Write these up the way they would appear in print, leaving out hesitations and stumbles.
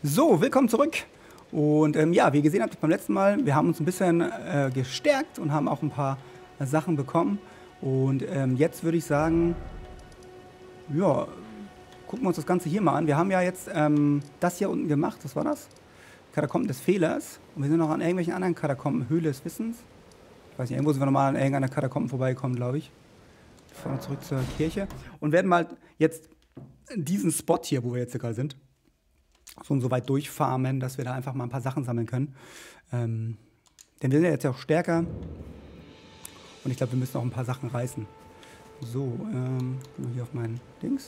So, willkommen zurück. Und ja, wie ihr gesehen habt beim letzten Mal, wir haben uns ein bisschen gestärkt und haben auch ein paar Sachen bekommen. Und jetzt würde ich sagen, ja, gucken wir uns das Ganze hier mal an. Wir haben ja jetzt das hier unten gemacht. Was war das? Katakomben des Fehlers. Und wir sind noch an irgendwelchen anderen Katakomben. Höhle des Wissens. Ich weiß nicht, irgendwo sind wir nochmal an irgendeiner Katakomben vorbeigekommen, glaube ich. Wir fahren zurück zur Kirche. Und werden mal jetzt diesen Spot hier, wo wir jetzt gerade sind, so weit durchfarmen, dass wir da einfach mal ein paar Sachen sammeln können. Denn wir sind ja jetzt auch stärker. Und ich glaube, wir müssen auch ein paar Sachen reißen. So, hier auf meinen Dings.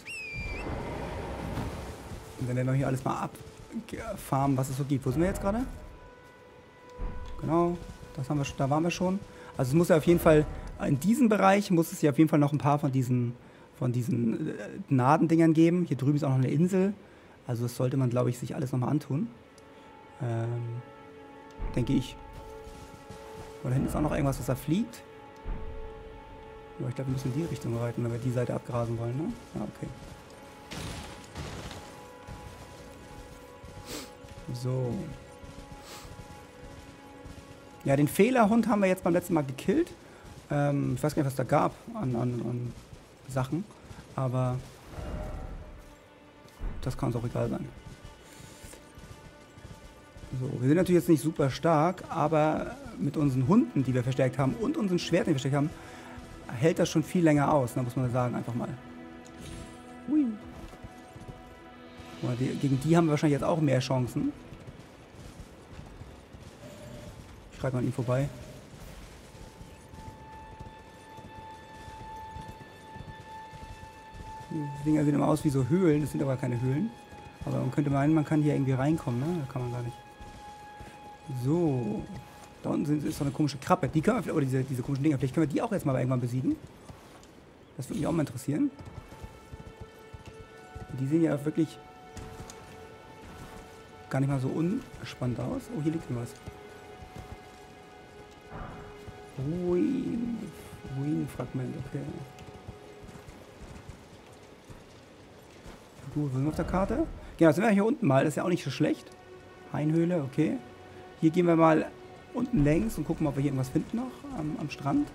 Und dann werden wir hier alles mal abfarmen, was es so gibt. Wo sind wir jetzt gerade? Genau, das haben wir, da waren wir schon. Also es muss ja auf jeden Fall, in diesem Bereich muss es ja auf jeden Fall noch ein paar von diesen Gnadendingern geben. Hier drüben ist auch noch eine Insel. Also das sollte man, glaube ich, sich alles nochmal antun. Denke ich. Und da hinten ist auch noch irgendwas, was da fliegt. Aber ich glaube, wir müssen in die Richtung reiten, wenn wir die Seite abgrasen wollen, ne? Ja, okay. So. Ja, den Fehlerhund haben wir jetzt beim letzten Mal gekillt. Ich weiß gar nicht, was da gab an Sachen. Aber das kann uns auch egal sein. So, wir sind natürlich jetzt nicht super stark, aber mit unseren Hunden, die wir verstärkt haben, und unseren Schwertern, die wir verstärkt haben, hält das schon viel länger aus, ne, muss man sagen, einfach mal. Hui. Gegen die haben wir wahrscheinlich jetzt auch mehr Chancen. Ich schreibe mal an ihm vorbei. Die Dinger sehen immer aus wie so Höhlen, das sind aber keine Höhlen. Aber man könnte meinen, man kann hier irgendwie reinkommen, ne? Da kann man gar nicht. So. Da unten ist so eine komische Krabbe. Die können wir, oder diese komischen Dinger, vielleicht können wir die auch jetzt mal irgendwann besiegen. Das würde mich auch mal interessieren. Die sehen ja wirklich gar nicht mal so unspannend aus. Oh, hier liegt was. Ruinenfragment, okay. Gut, wo sind wir auf der Karte? Genau, sind wir hier unten mal. Das ist ja auch nicht so schlecht. Hainhöhle, okay. Hier gehen wir mal unten längs und gucken, ob wir hier irgendwas finden noch am Strand.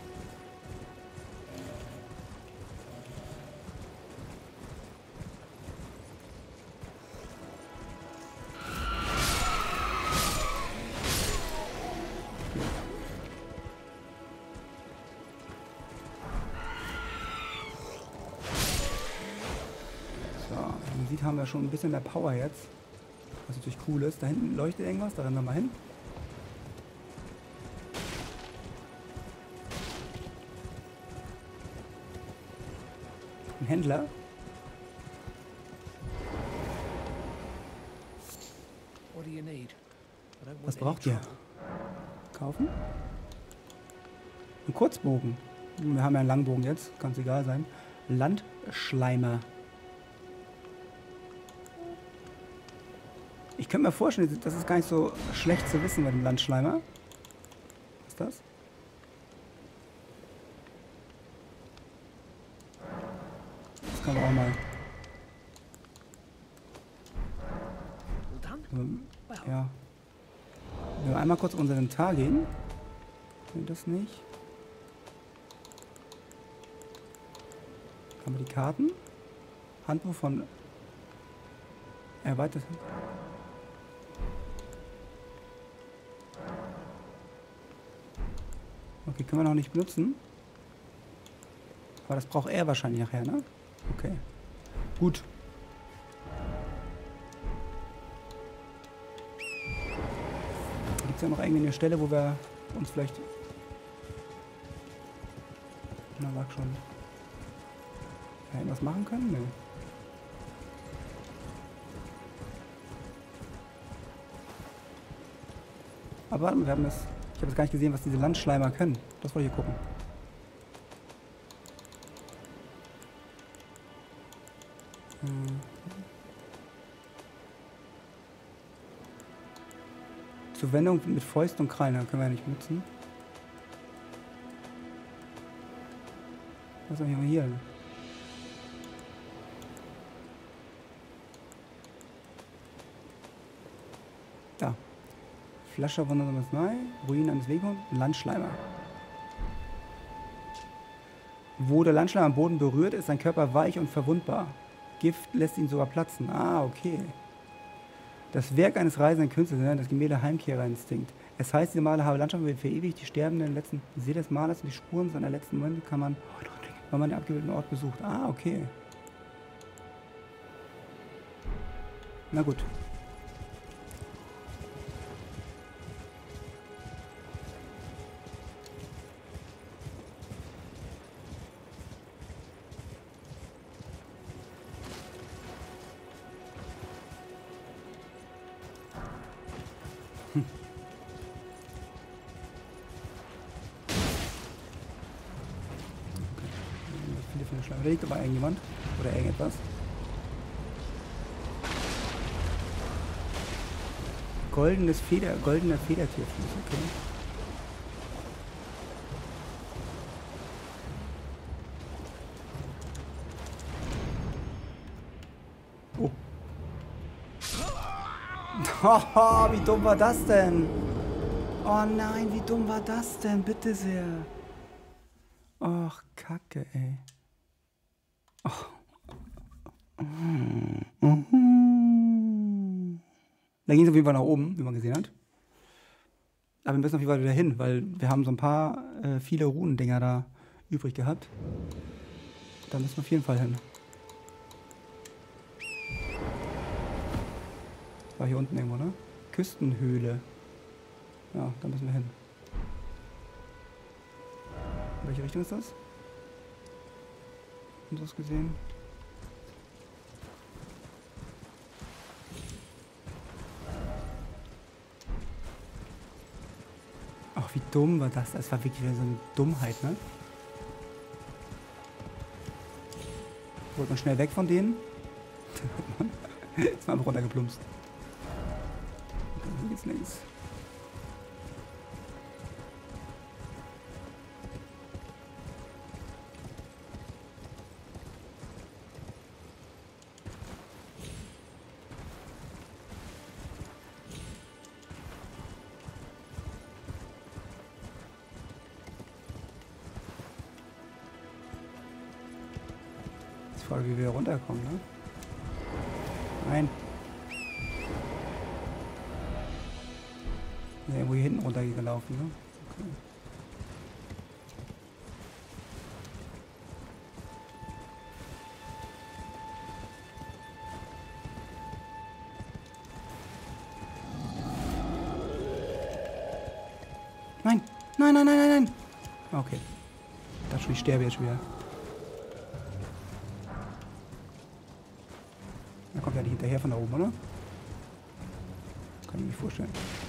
Man sieht, haben wir schon ein bisschen mehr Power jetzt. Was natürlich cool ist. Da hinten leuchtet irgendwas, da rennen wir mal hin. Ein Händler. Was braucht ihr? Kaufen? Ein Kurzbogen. Wir haben ja einen Langbogen jetzt, kann es egal sein. Landschleimer. Ich könnte mir vorstellen, das ist gar nicht so schlecht zu wissen bei dem Landschleimer. Was ist das? Das kann man auch mal. Ja. Wenn wir einmal kurz auf unseren Inventar gehen. Das nicht. Haben wir die Karten? Handbuch von erweitert. Okay, können wir noch nicht benutzen. Aber das braucht er wahrscheinlich nachher, ne? Okay. Gut. Gibt es ja noch irgendwie eine Stelle, wo wir uns vielleicht... Na, sag schon. Ja, irgendwas machen können? Nee. Aber warte mal, wir haben das... Ich habe jetzt gar nicht gesehen, was diese Landschleimer können. Das wollte ich hier gucken. Zuwendung mit Fäusten und Krallen können wir ja nicht benutzen. Was haben wir hier? Flasche von Nummer 2, Ruinen eines Weghunds, Landschleimer. Wo der Landschleimer am Boden berührt, ist sein Körper weich und verwundbar. Gift lässt ihn sogar platzen. Ah, okay. Das Werk eines reisenden Künstlers, ne? Das Gemälde Heimkehrerinstinkt. Es heißt, diese Maler habe Landschaft verewigt, die Sterbenden letzten See des Malers und die Spuren seiner letzten Momente kann man, wenn man den abgebildeten Ort besucht. Ah, okay. Na gut. Da liegt aber irgendjemand oder irgendetwas. Goldener Federtierfuß, okay. Oh. Haha, wie dumm war das denn? Oh nein, wie dumm war das denn? Bitte sehr. Ach, Kacke, ey. Da ging es auf jeden Fall nach oben, wie man gesehen hat. Aber wir müssen auf jeden Fall wieder hin, weil wir haben so ein paar, viele Runendinger da übrig gehabt. Da müssen wir auf jeden Fall hin. War hier unten irgendwo, ne? Küstenhöhle. Ja, da müssen wir hin. In welche Richtung ist das? Haben Sie das gesehen? Ach, wie dumm war das? Das war wirklich wieder so eine Dummheit, ne? Wollte man schnell weg von denen? Ist mal einfach runtergeplumpst. Hier geht's links. Frage, wie wir runterkommen, ne? Nein. Ja, irgendwo hier hinten runtergelaufen, ne? Okay. Nein! Nein, nein, nein, nein, nein! Okay. Ich dachte schon, ich sterbe jetzt schon wieder. Da kommt ja nicht hinterher von da oben, oder? Kann ich mir vorstellen.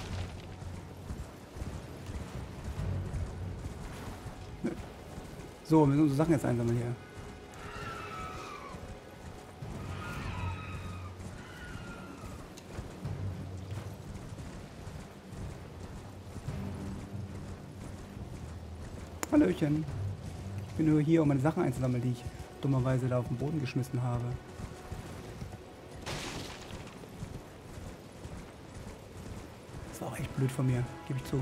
Nö. So, wir müssen unsere Sachen jetzt einsammeln hier. Hallöchen. Ich bin nur hier, um meine Sachen einzusammeln, die ich dummerweise da auf den Boden geschmissen habe. Das war auch echt blöd von mir, gebe ich zu.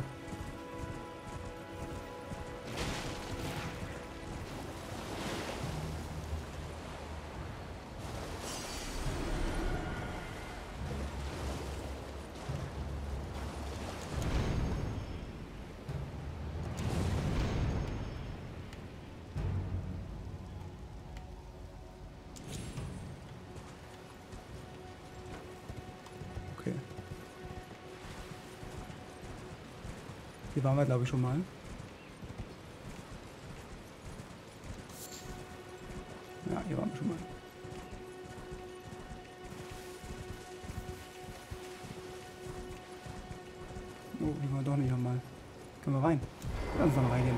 Okay. Hier waren wir, glaube ich, schon mal. Ja, hier waren wir schon mal. Oh, hier waren wir doch nicht nochmal. Können wir rein? Lass uns dann reingehen.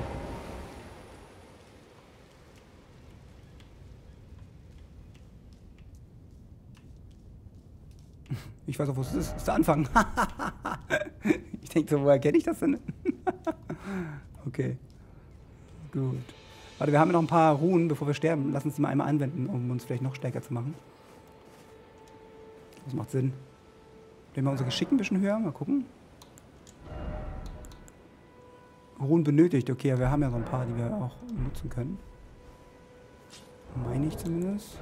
Ich weiß auch, wo es ist. Das ist der Anfang. Ich denke so, woher kenne ich das denn? Okay. Gut. Warte, wir haben ja noch ein paar Runen, bevor wir sterben. Lass uns die mal einmal anwenden, um uns vielleicht noch stärker zu machen. Das macht Sinn. Nehmen wir unser Geschick ein bisschen höher. Mal gucken. Ruhen benötigt. Okay, wir haben ja so ein paar, die wir auch nutzen können. Meine ich zumindest.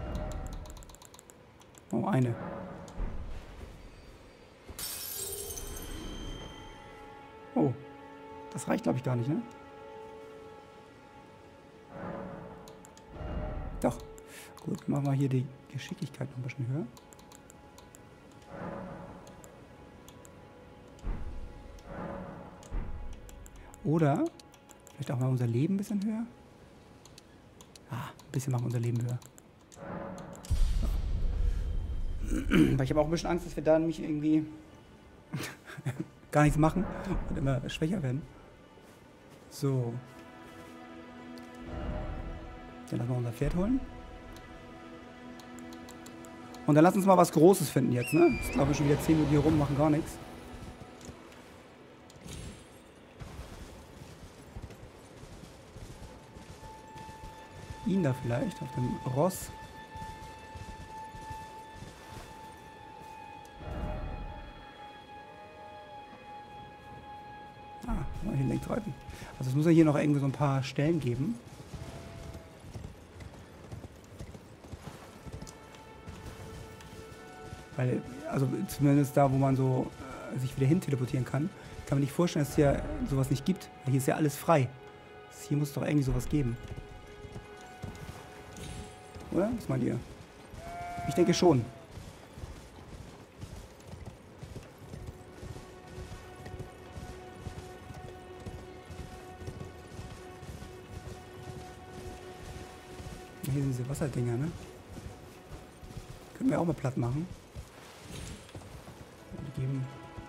Oh, eine. Oh. Das reicht, glaube ich, gar nicht, ne? Doch. Gut, machen wir hier die Geschicklichkeit noch ein bisschen höher. Oder vielleicht auch mal unser Leben ein bisschen höher. Ah, ein bisschen machen wir unser Leben höher. So. Weil ich habe auch ein bisschen Angst, dass wir da nämlich irgendwie gar nichts machen und immer schwächer werden. So. Dann lassen wir unser Pferd holen. Und dann lass uns mal was Großes finden jetzt, ne? Ich glaube schon wieder 10 Minuten hier rum, machen gar nichts. Ihn da vielleicht, auf dem Ross. Hier lenkt reiten. Also es muss ja hier noch irgendwie so ein paar Stellen geben. Weil, also zumindest da, wo man so sich wieder hin teleportieren kann, kann man nicht vorstellen, dass es hier sowas nicht gibt. Weil hier ist ja alles frei. Hier muss es doch irgendwie sowas geben. Oder? Was meint ihr? Ich denke schon. Hier sind diese Wasserdinger, ne? Können wir auch mal platt machen. Die geben...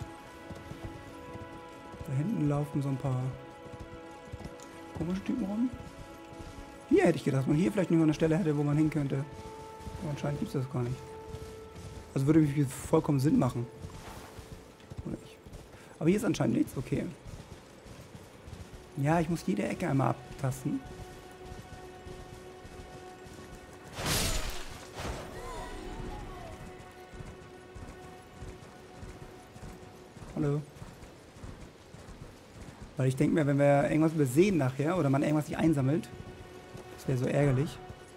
Da hinten laufen so ein paar komische Typen rum. Hier hätte ich gedacht, dass man hier vielleicht nur eine Stelle hätte, wo man hin könnte. Aber anscheinend gibt es das gar nicht. Also würde mich vollkommen Sinn machen. Oder nicht? Aber hier ist anscheinend nichts, okay. Ja, ich muss jede Ecke einmal abtasten. Hallo. Weil ich denke mir, wenn wir irgendwas übersehen nachher oder man irgendwas nicht einsammelt, das wäre so ärgerlich.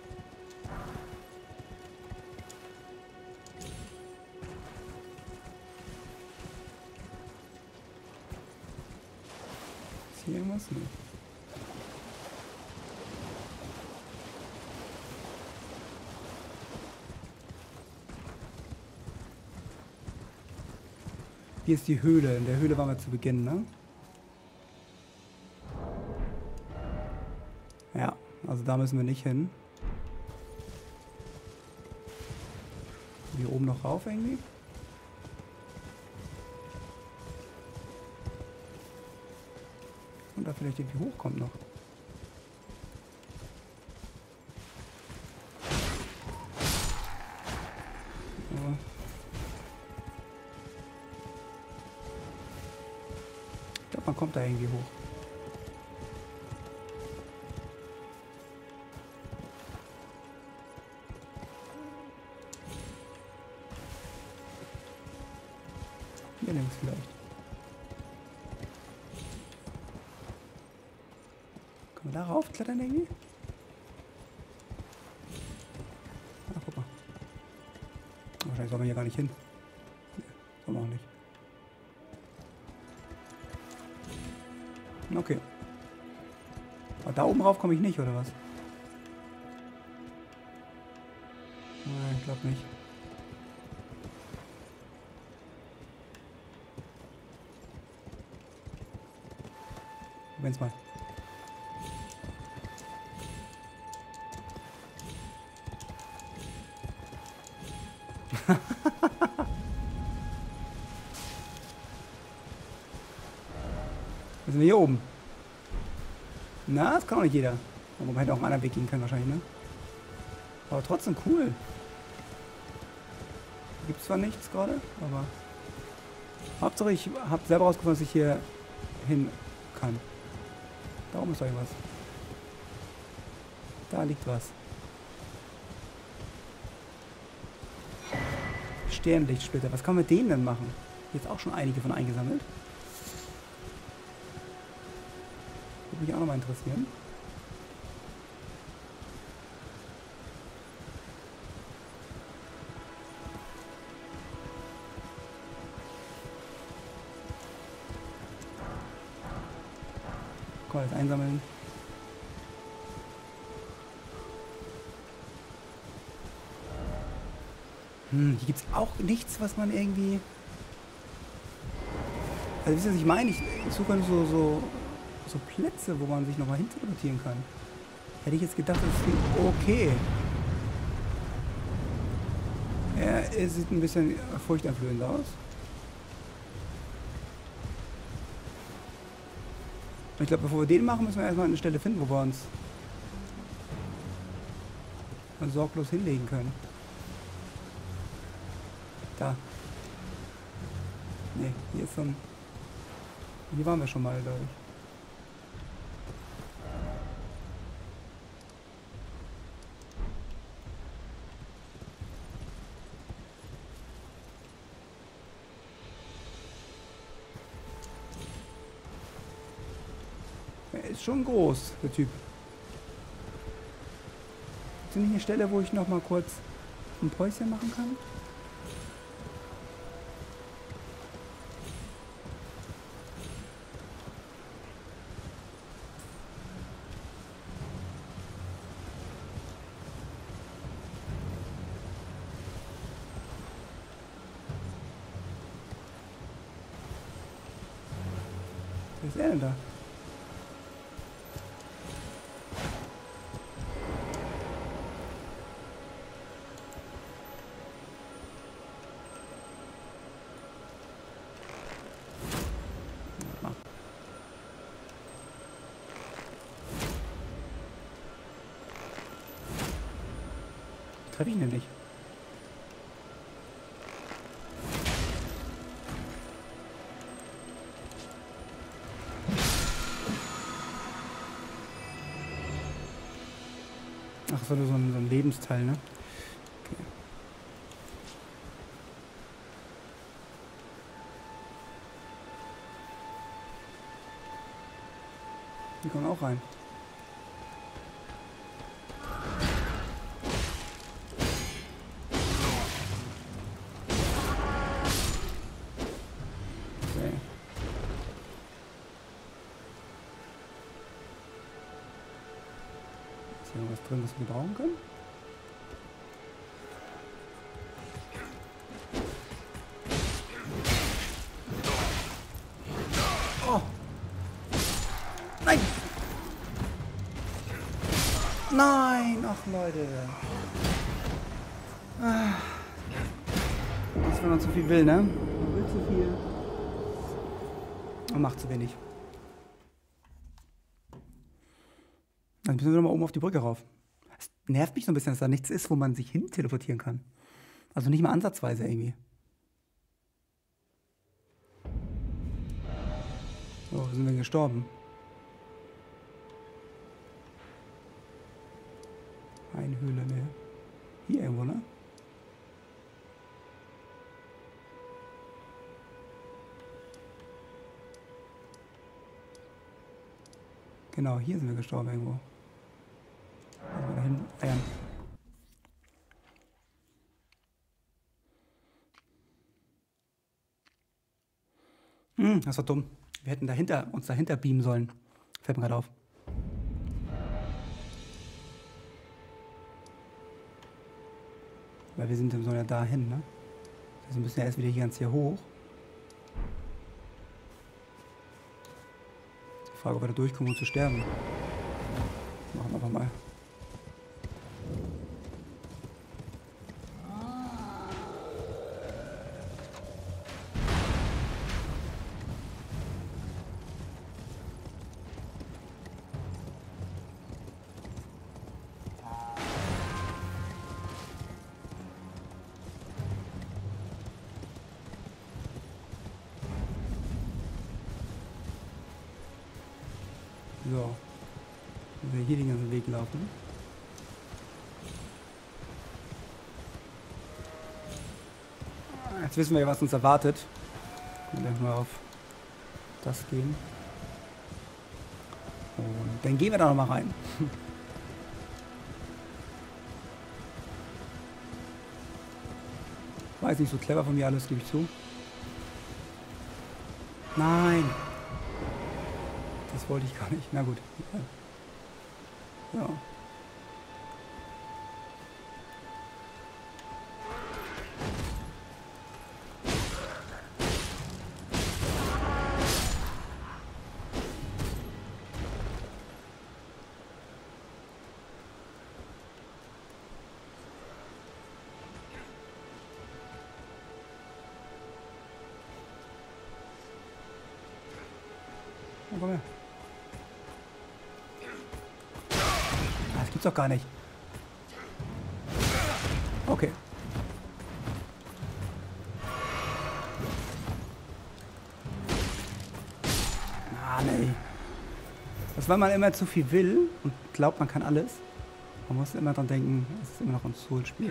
Ist hier irgendwas? Nee. Hier ist die Höhle. In der Höhle waren wir zu Beginn, ne? Ja, also da müssen wir nicht hin. Hier oben noch rauf irgendwie. Und da vielleicht irgendwie hochkommt noch. Ja. Ich glaube, man kommt da irgendwie hoch. Hier links vielleicht. Können wir da raufklettern irgendwie? Ah, guck mal. Wahrscheinlich soll man hier gar nicht hin. Nee, soll man auch nicht. Okay. Aber da oben rauf komme ich nicht, oder was? Nein, ich glaube nicht. Probieren's mal. Jetzt sind wir hier oben. Na, das kann auch nicht jeder. Aber man hätte auch einen anderen Weg gehen können wahrscheinlich, ne? Aber trotzdem cool. Gibt zwar nichts gerade, aber... Hauptsache ich habe selber rausgefunden, dass ich hier hin kann. Da oben ist doch irgendwas. Da liegt was. Sternlichtsplitter. Was kann man mit denen denn machen? Jetzt auch schon einige von eingesammelt. Würde mich auch nochmal interessieren. Komm, jetzt einsammeln. Hier gibt es auch nichts, was man irgendwie... Also wisst ihr, was ich meine? Ich suche so Plätze, wo man sich nochmal hin teleportieren kann. Hätte ich jetzt gedacht, das ist okay. Ja, es sieht ein bisschen furchteinflößend aus. Und ich glaube, bevor wir den machen, müssen wir erstmal eine Stelle finden, wo wir uns sorglos hinlegen können. Da. Ne, hier ist so ein... Hier waren wir schon mal, glaube ich. Er ist schon groß, der Typ. Ist nicht eine Stelle, wo ich noch mal kurz ein Päuschen machen kann? Wer ist er denn da? Treffe ich ihn denn nicht? Ach, das war nur so ein Lebensteil, ne? Okay. Die kommen auch rein. Okay. Ist hier irgendwas drin, was wir brauchen können? Oh! Nein! Nein! Ach, Leute. Das ist, wenn man zu viel will, ne? Man will zu viel. Und macht zu wenig. Dann müssen wir nochmal oben auf die Brücke rauf. Es nervt mich so ein bisschen, dass da nichts ist, wo man sich hin teleportieren kann. Also nicht mal ansatzweise irgendwie. So, sind wir gestorben. Eine Höhle, ne? Hier irgendwo, ne? Genau, hier sind wir gestorben irgendwo. Also dahin eiern. Das war dumm. Wir hätten uns dahinter beamen sollen. Fällt mir gerade auf. Weil wir sind so ja dahin, ne? Das heißt, wir müssen ja erst wieder hier ganz hier hoch. Die Frage, ob wir da durchkommen, um zu sterben. Machen wir einfach mal. So. Wenn wir hier den ganzen Weg laufen. Jetzt wissen wir ja, was uns erwartet. Wir werden mal auf das gehen. dann gehen wir da noch mal rein. Weiß nicht, so clever von mir alles, gebe ich zu. Nein! Das wollte ich gar nicht. Na gut. Ja. Oh, komm her. Ah, das gibt's doch gar nicht. Okay. Ah, nee. Das, weil man immer zu viel will und glaubt, man kann alles. Man muss immer dran denken, es ist immer noch ein Soul-Spiel.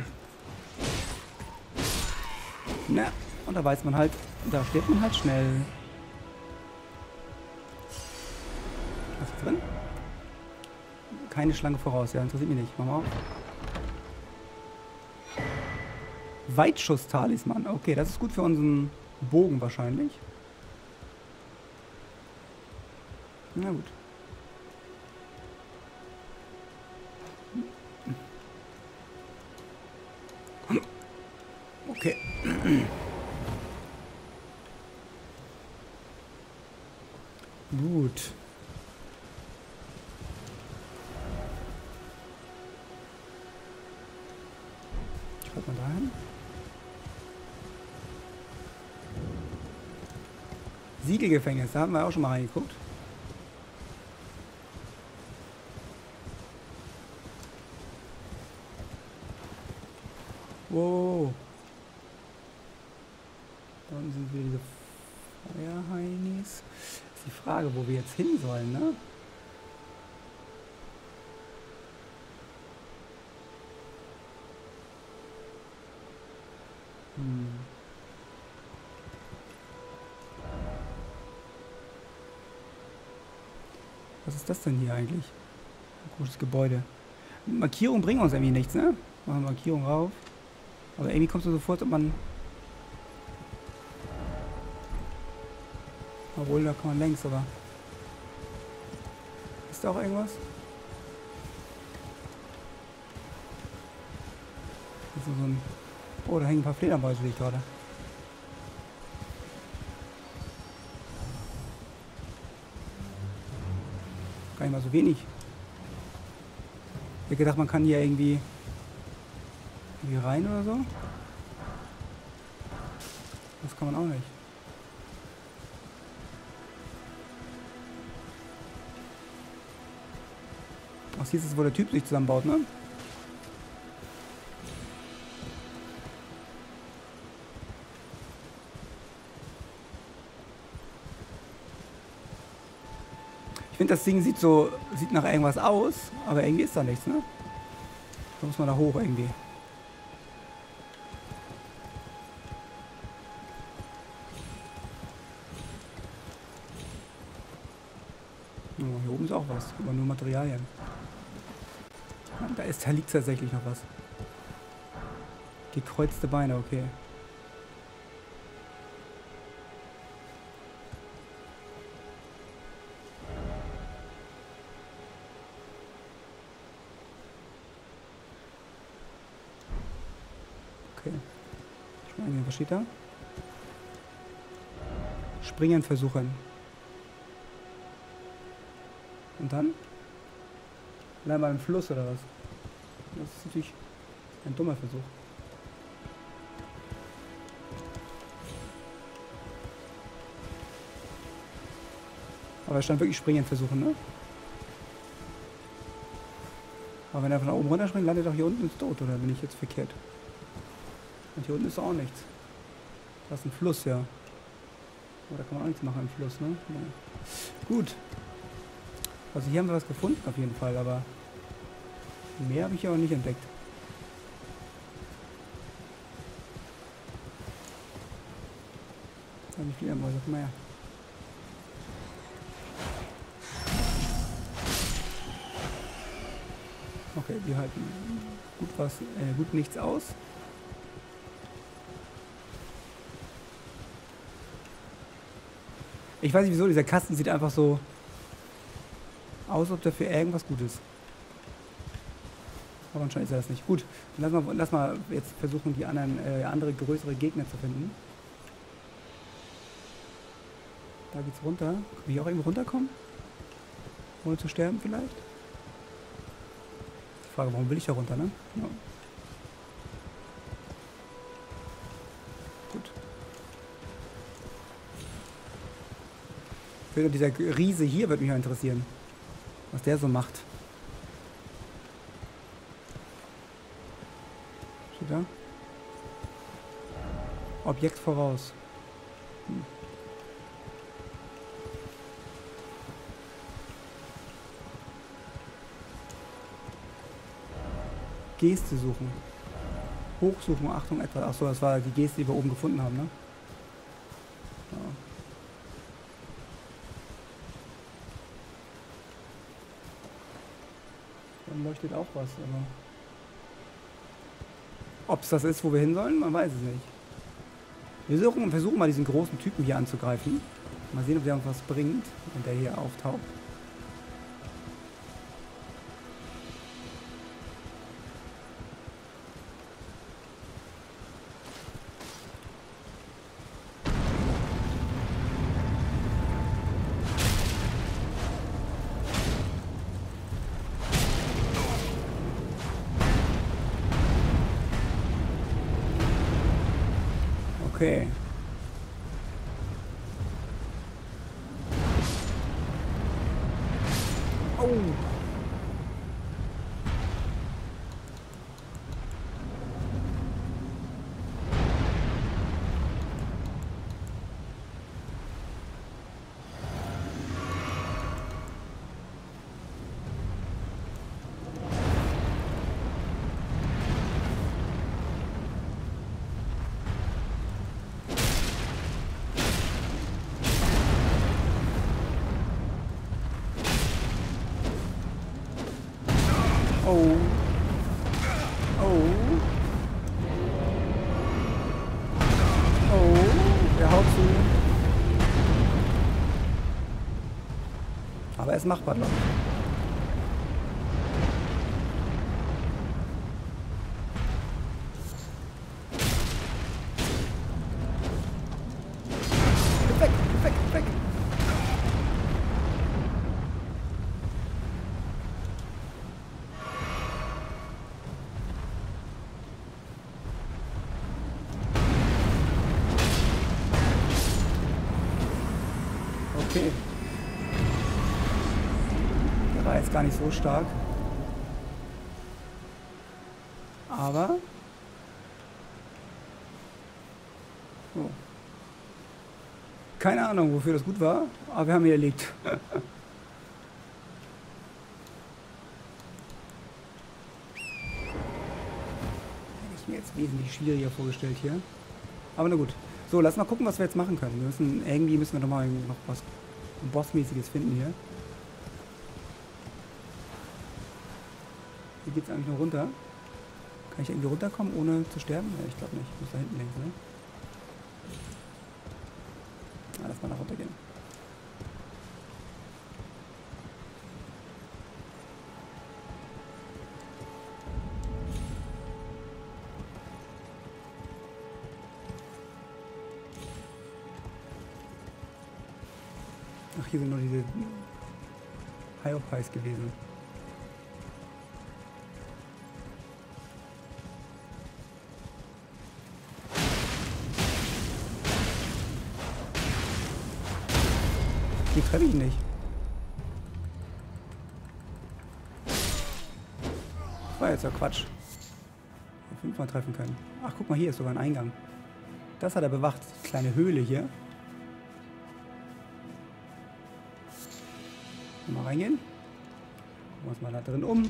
Na, und da weiß man halt, da stirbt man halt schnell. Was ist drin? Keine Schlange voraus, ja, interessiert mich nicht. Machen wir auf. Weitschuss-Talisman. Okay, das ist gut für unseren Bogen wahrscheinlich. Na gut. Okay. Gut. Schaut mal dahin. Siegelgefängnis, da haben wir auch schon mal reingeguckt. Wow. Da unten sind wieder diese Feuerheinis. Ist die Frage, wo wir jetzt hin sollen, ne? Was ist das denn hier eigentlich? Ein großes Gebäude. Markierungen bringen uns irgendwie nichts, ne? Machen wir Markierung rauf. Aber irgendwie kommt es so vor, als ob man... Obwohl, da kann man längs, aber... Ist da auch irgendwas? Das ist so ein... Oh, da hängen ein paar Fledermäuse, sehe ich gerade. Gar nicht mal so wenig. Ich hätte gedacht, man kann hier irgendwie rein oder so. Das kann man auch nicht. Ach, hier ist es, wo der Typ sich zusammenbaut, ne? Ich finde, das Ding sieht nach irgendwas aus, aber irgendwie ist da nichts, ne? Da muss man da hoch irgendwie. Oh, hier oben ist auch was, aber nur Materialien. Ja, da liegt tatsächlich noch was. Gekreuzte Beine, okay. Okay. Was steht da? Springen versuchen. Und dann? Bleib mal im Fluss oder was? Das ist natürlich ein dummer Versuch. Aber er stand wirklich springen versuchen, ne? Aber wenn er von da oben runter springt, landet er doch hier unten ins Tod, oder bin ich jetzt verkehrt? Und hier unten ist auch nichts. Das ist ein Fluss, ja. Aber da kann man auch nichts machen im Fluss, ne? Ja. Gut. Also hier haben wir was gefunden auf jeden Fall, aber mehr habe ich ja auch nicht entdeckt. Da habe ich Fledermäuse, komm mal her. Okay, die halten gut nichts aus. Ich weiß nicht wieso, dieser Kasten sieht einfach so aus, ob der für irgendwas gut ist. Aber anscheinend ist er das nicht. Gut, dann lass mal jetzt versuchen, die andere größere Gegner zu finden. Da geht's runter. Kann ich auch irgendwo runterkommen? Ohne zu sterben vielleicht? Die Frage, warum will ich da runter, ne? Ja. Gut. Dieser Riese hier würde mich mal interessieren. Was der so macht. Steht da? Objekt voraus. Geste suchen. Hochsuchen, Achtung, etwas. Achso, das war die Geste, die wir oben gefunden haben, ne? Ja. Dann leuchtet auch was, aber... Ob es das ist, wo wir hin sollen, man weiß es nicht. Wir versuchen mal diesen großen Typen hier anzugreifen. Mal sehen, ob der uns was bringt, wenn der hier auftaucht. Okay. Oh. Oh. Oh. Oh. Der haut zu. Aber er ist machbar, glaube ich. Weg, weg, weg. Okay. Der war jetzt gar nicht so stark. Aber... Oh. Keine Ahnung, wofür das gut war, aber wir haben ihn erlegt. Hätte ich mir jetzt wesentlich schwieriger vorgestellt hier. Aber na gut. So, lass mal gucken, was wir jetzt machen können. Irgendwie müssen wir noch was Bossmäßiges finden hier. Hier geht es eigentlich nur runter. Kann ich irgendwie runterkommen, ohne zu sterben? Ja, ich glaube nicht. Ich muss da hinten links, ne? Ah, lass mal nach runter gehen. Ach, hier sind nur diese High-of-Highs gewesen. Die treffe ich nicht. Das war jetzt ja Quatsch. 5-mal treffen können. Ach, guck mal, hier ist sogar ein Eingang. Das hat er bewacht. Die kleine Höhle hier. Mal reingehen. Gucken wir uns mal da drin um.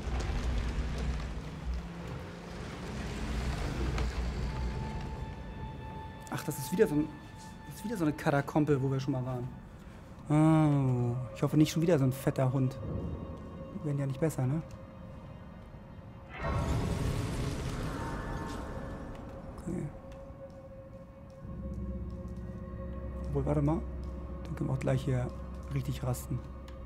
Ach, das ist wieder so eine Katakombe, wo wir schon mal waren. Oh, ich hoffe nicht schon wieder so ein fetter Hund. Die werden ja nicht besser, ne? Obwohl, warte mal. Dann können wir auch gleich hier richtig rasten.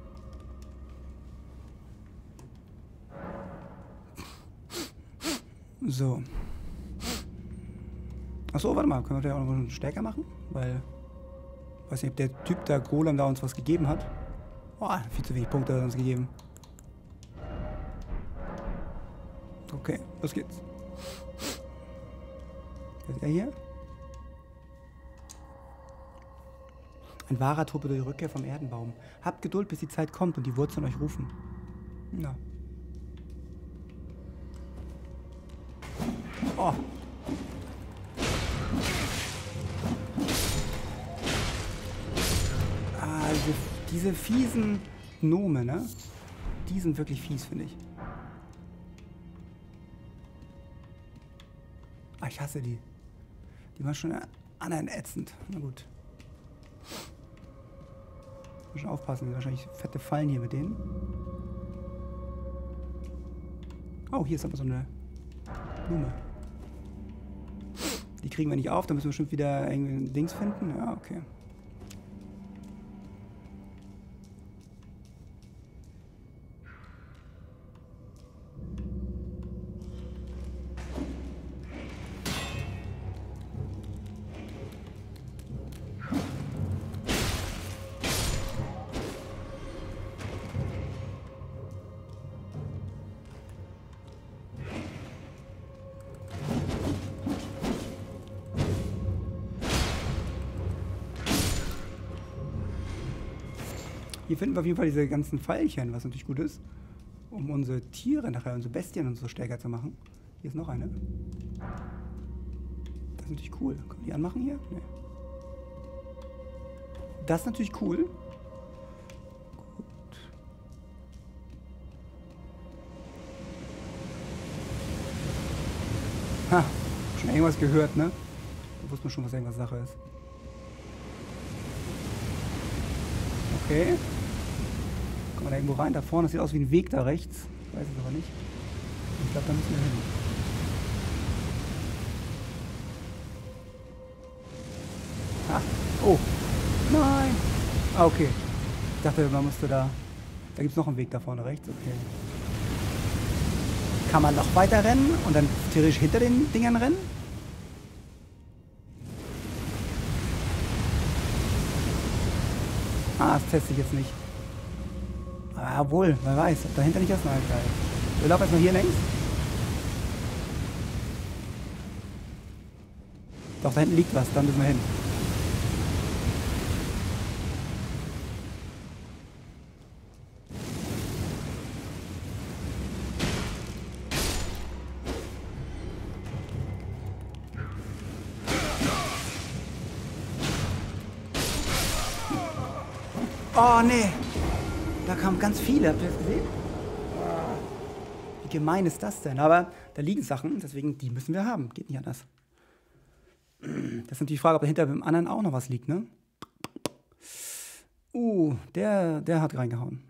So. Achso, warte mal. Können wir vielleicht auch noch einen Stärker machen? Weil, ich weiß nicht, ob der Typ da, Golem, da uns was gegeben hat. Boah, viel zu wenig Punkte hat er uns gegeben. Okay, los geht's. Was ist er hier? Ein wahrer Truppe durch die Rückkehr vom Erdenbaum. Habt Geduld, bis die Zeit kommt und die Wurzeln euch rufen. Na. Oh. Ah, diese fiesen Gnome, ne? Die sind wirklich fies, finde ich. Ah, ich hasse die. Die waren schon ätzend. Na gut. Muss schon aufpassen, sind wahrscheinlich fette Fallen hier mit denen. Oh, hier ist aber so eine Blume. Die kriegen wir nicht auf, da müssen wir bestimmt wieder irgendwie ein Dings finden. Ja, okay. Hier finden wir auf jeden Fall diese ganzen Pfeilchen, was natürlich gut ist, um unsere Tiere nachher, unsere Bestien und so stärker zu machen. Hier ist noch eine. Das ist natürlich cool. Können wir die anmachen hier? Nee. Das ist natürlich cool. Gut. Ha, schon irgendwas gehört, ne? Da wusste man schon, was irgendwas Sache ist. Okay. Kommen wir da irgendwo rein? Da vorne, das sieht aus wie ein Weg da rechts. Ich weiß es aber nicht. Ich glaube, da müssen wir hin. Ah. Oh. Nein. Ah, okay. Ich dachte, man musste da... Da gibt es noch einen Weg da vorne rechts. Okay. Kann man noch weiter rennen und dann theoretisch hinter den Dingern rennen? Ah, das teste ich jetzt nicht. Ah, obwohl, wer weiß, ob dahinter nicht was Neues ist. Wir laufen erstmal hier längs. Doch, da hinten liegt was, dann müssen wir hin. Oh, nee. Da kamen ganz viele, habt ihr das gesehen? Wie gemein ist das denn? Aber da liegen Sachen, deswegen, die müssen wir haben. Geht nicht anders. Das ist natürlich die Frage, ob dahinter beim anderen auch noch was liegt, ne? Der hat reingehauen.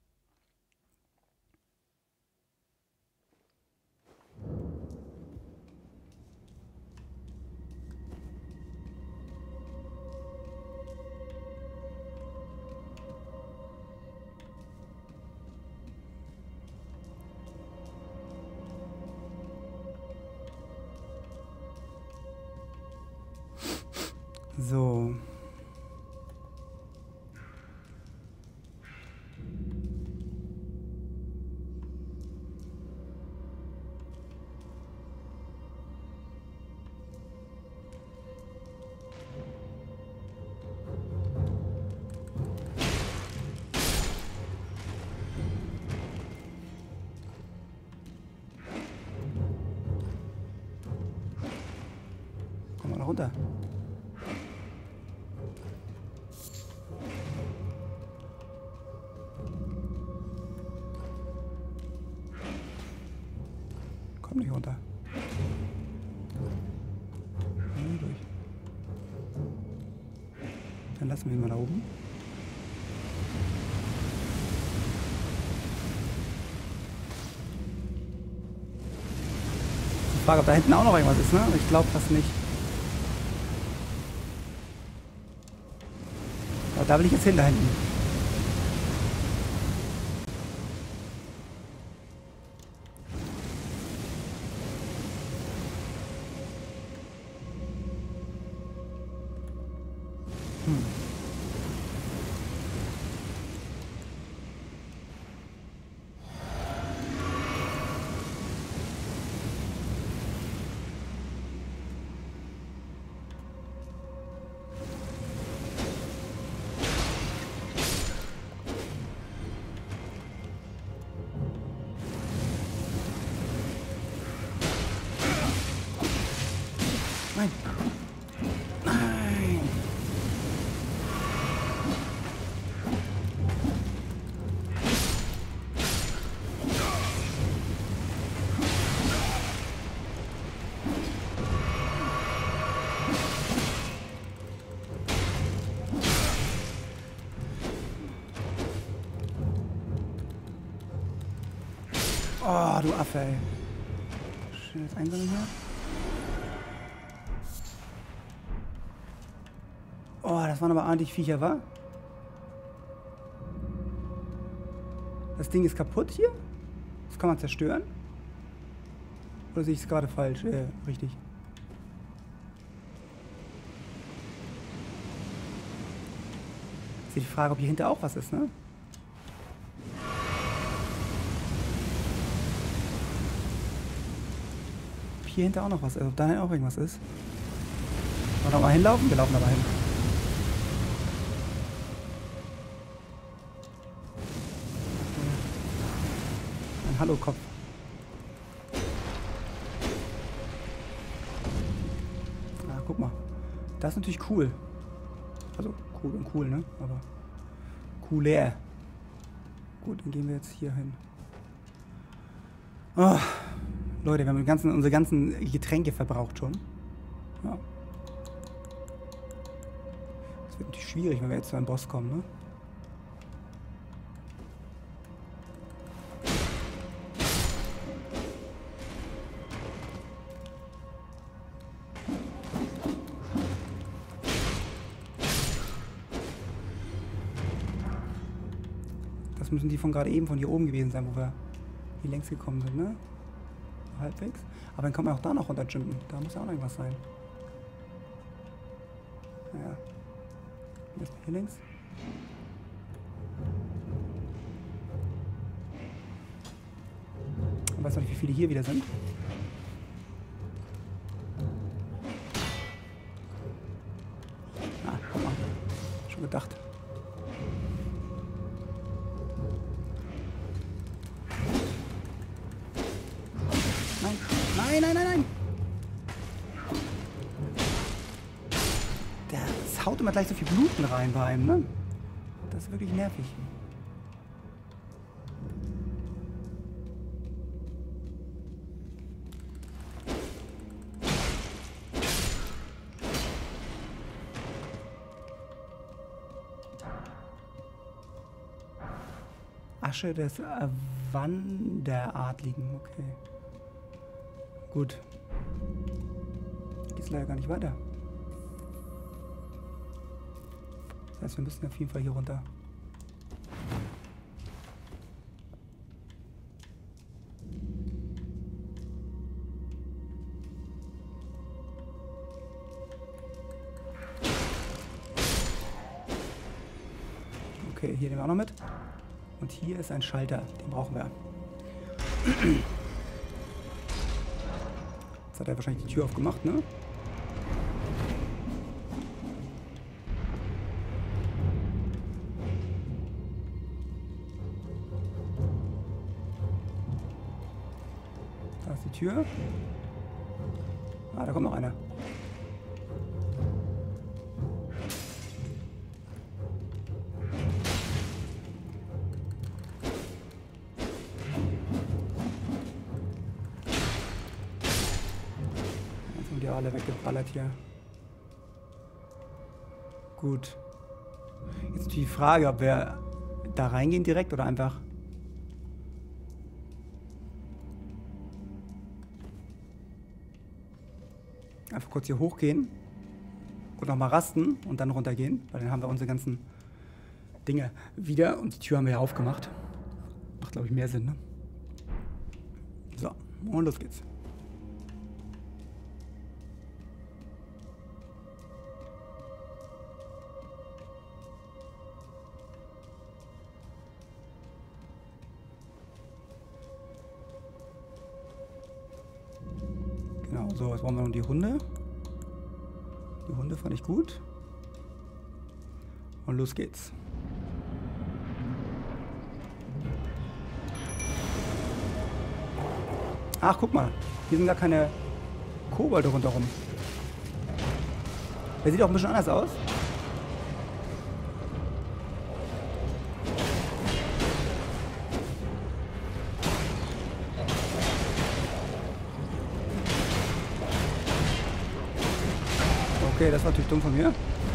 So. Komm mal runter. Komm nicht runter. Durch. Dann lassen wir ihn mal da oben. Ich frage, ob da hinten auch noch irgendwas ist, ne? Ich glaube fast nicht. da will ich jetzt hin, da hinten. Nein. Nein. Oh, du Affe, ey. Schnell das einsammeln hier. Oh, das waren aber ordentlich Viecher, wa? Das Ding ist kaputt hier? Das kann man zerstören? Oder sehe ich es gerade falsch? Richtig. Jetzt ist die Frage, ob hier hinter auch was ist, ne? Ob hier hinter auch noch was ist, ob da auch irgendwas ist. Wollen wir noch mal hinlaufen? Wir laufen aber hin. Hallo Kopf. Ah, guck mal. Das ist natürlich cool. Also cool und cool, ne? Aber cooler. Gut, dann gehen wir jetzt hier hin. Oh, Leute, wir haben unsere ganzen Getränke verbraucht schon. Ja. Das wird natürlich schwierig, wenn wir jetzt zu einem Boss kommen, ne? Das müssen die von gerade eben von hier oben gewesen sein, wo wir hier längs gekommen sind, ne? Halbwegs. Aber dann kann man auch da noch runterjumpen. Da muss ja auch noch irgendwas sein. Naja. Hier links. Ich weiß noch nicht, wie viele hier wieder sind. Ah, guck mal. Schon gedacht. Nein, nein, nein, nein! Das haut immer gleich so viel Bluten rein bei einem, ne? Das ist wirklich nervig. Asche des Wanderadligen, okay. Gut. Geht's leider gar nicht weiter. Das heißt, wir müssen auf jeden Fall hier runter. Okay, hier nehmen wir auch noch mit. Und hier ist ein Schalter, den brauchen wir. Jetzt hat er wahrscheinlich die Tür aufgemacht, ne? Da ist die Tür. Ah, da kommt noch einer. Alle weggeballert hier. Gut. Jetzt die Frage, ob wir da reingehen direkt oder einfach kurz hier hochgehen und nochmal rasten und dann runtergehen, weil dann haben wir unsere ganzen Dinge wieder. Und die Tür haben wir ja aufgemacht. Macht, glaube ich, mehr Sinn, ne? So, und los geht's. Genau, so, jetzt brauchen wir noch die Hunde. Die Hunde fand ich gut. Und los geht's. Ach, guck mal. Hier sind gar keine Kobolde rundherum. Der sieht auch ein bisschen anders aus. Okay, das war natürlich dumm von mir.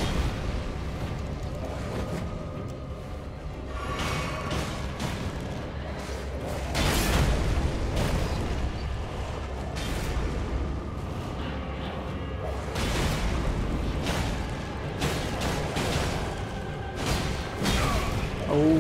Oh.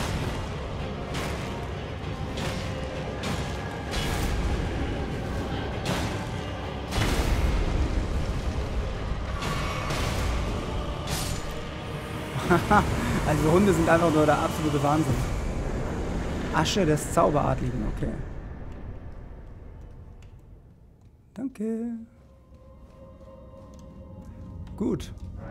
Also Hunde sind einfach nur der absolute Wahnsinn. Asche des Zauberadligen, okay. Danke. Gut.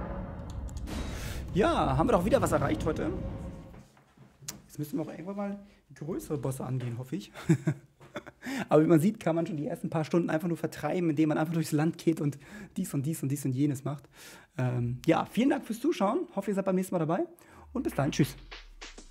Ja, haben wir doch wieder was erreicht heute. Jetzt müssen wir auch irgendwann mal größere Bosse angehen, hoffe ich. Aber wie man sieht, kann man schon die ersten paar Stunden einfach nur vertreiben, indem man einfach durchs Land geht und dies und dies und dies und jenes macht. Ja, vielen Dank fürs Zuschauen. Hoffe, ihr seid beim nächsten Mal dabei. Und bis dahin, tschüss.